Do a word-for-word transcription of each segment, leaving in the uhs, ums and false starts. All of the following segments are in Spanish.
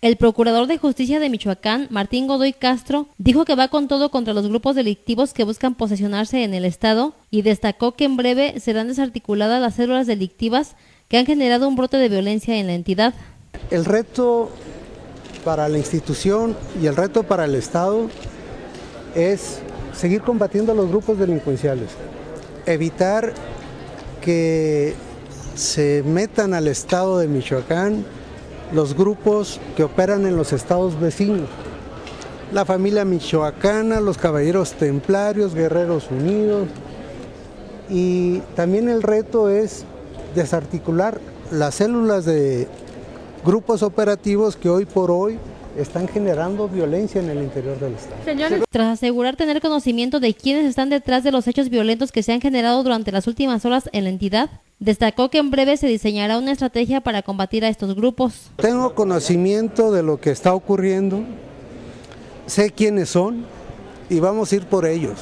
El procurador de Justicia de Michoacán, Martín Godoy Castro, dijo que va con todo contra los grupos delictivos que buscan posesionarse en el estado y destacó que en breve serán desarticuladas las células delictivas que han generado un brote de violencia en la entidad. El reto para la institución y el reto para el estado es seguir combatiendo a los grupos delincuenciales, evitar que se metan al estado de Michoacán los grupos que operan en los estados vecinos, la familia michoacana, los caballeros templarios, guerreros unidos, y también el reto es desarticular las células de grupos operativos que hoy por hoy están generando violencia en el interior del estado. Señores, tras asegurar tener conocimiento de quiénes están detrás de los hechos violentos que se han generado durante las últimas horas en la entidad, destacó que en breve se diseñará una estrategia para combatir a estos grupos. Tengo conocimiento de lo que está ocurriendo, sé quiénes son y vamos a ir por ellos.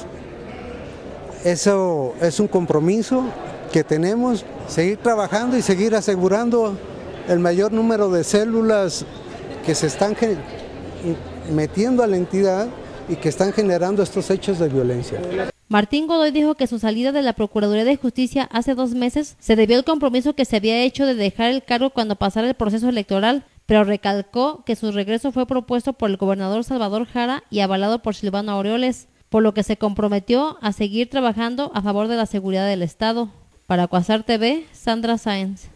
Eso es un compromiso que tenemos, seguir trabajando y seguir asegurando el mayor número de células que se están metiendo a la entidad y que están generando estos hechos de violencia. Martín Godoy dijo que su salida de la Procuraduría de Justicia hace dos meses se debió al compromiso que se había hecho de dejar el cargo cuando pasara el proceso electoral, pero recalcó que su regreso fue propuesto por el gobernador Salvador Jara y avalado por Silvano Aureoles, por lo que se comprometió a seguir trabajando a favor de la seguridad del Estado. Para Quasar T V, Sandra Sáenz.